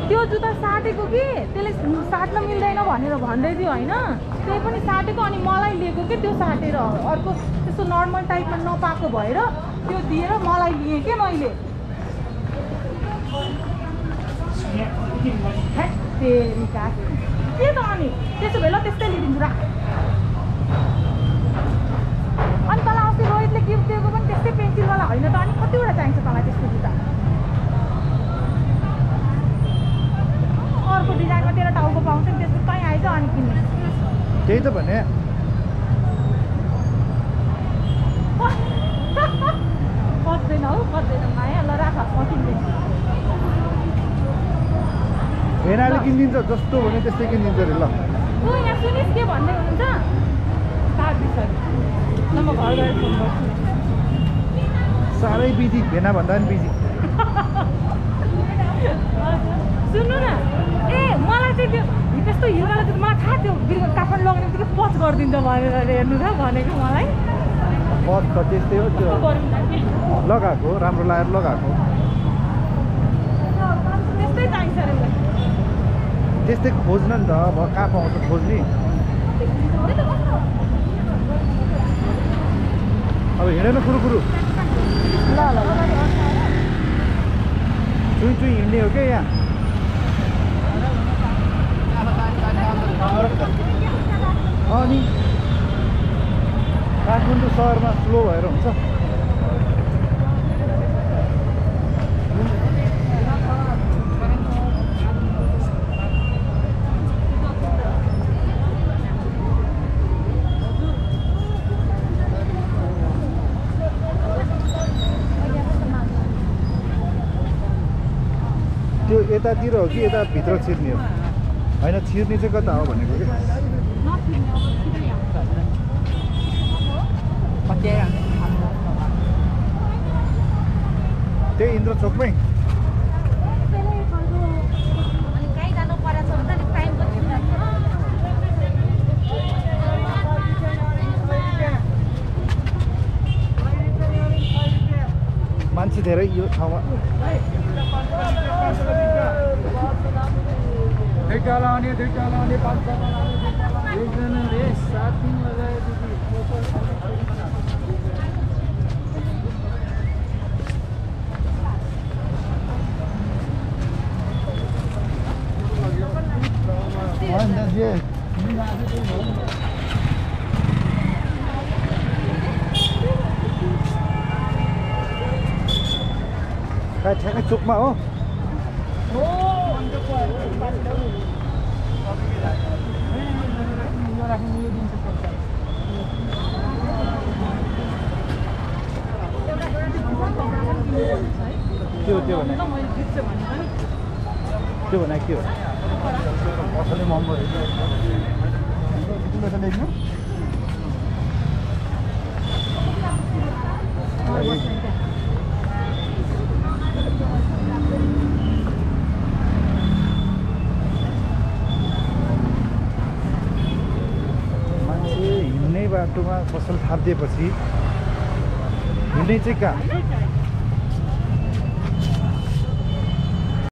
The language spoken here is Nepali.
त्यो जुत्ता साटेको कि त्यसले साट्न मिल्दैन भनेर भन्दै थियो होइन त्यही पनि साटेको अनि मलाई लिएको कि त्यो साटेर अर्को त्यस्तो नर्मल टाइपमा नपाएको भएर त्यो दिएर मलाई लिएँ के मैले तेरिका के त अनि त्यसो भए ल त्यस्तै लिइदिन्छु राख अनि तँलाई अस्ति रोहितले गिफ्ट दिएको पनि त्यस्तै पेन्सिलवाला होइन त अनि कतिवटा चाहिन्छ तँलाई त्यस्तो जुत्ता अर्को डिजाइनमा तेरो टाउको पाउँछ नि त्यसको कहीँ आइज अनि किन्ने त्यही त भने पच्दैन हौ पच्दैन माया ल राख म किन्दैछु भेनाले किनिदिन्छ जस्तो भने त्यस्तै किनिदिन्छ अरे ल तँ यहाँ सुनिस् के भन्दै हुनुहुन्छ ल म घर गएर फोन गर्छु साह्रै बिजी भेना भन्दा पनि बिजी सुन्नु न ए मलाई चाहिँ त्यो त्यस्तो हिरोवाला चाहिँ मलाई थाहा थियो काठमाडौँ लग्ने बित्तिकै पच गरिदिन्छ भनेर हेर्नु त भनेको मलाई पच त त्यस्तै हो त्यो लगाएको राम्रो लगाएर लगाएको त्यस्तै चाहिन्छ अरे त्यस्तै खोज्न नि त अब कहाँ पाउँछ खोज्ने अब हिँडेन कुरु ल ल चुई हिँड्ने हो क्या यहाँ अनि काठमाडौँ सहरमा स्लो भएर हुन्छ त्यो यतातिर हो कि यता भित्र छिर्ने हो होइन छिर्ने चाहिँ कता हो भनेको कि त्यही इन्द्र चोकमै मान्छे धेरै यो ठाउँमा दुईटा लाउने 5 एकजना रे 7 दिन लगाए ठ्याक्कै चोकमा हो त्यो भने के हो असलै महँगो मान्छे हिँड्ने बाटोमा पसल थापिदिएपछि हिँड्ने चाहिँ कहाँ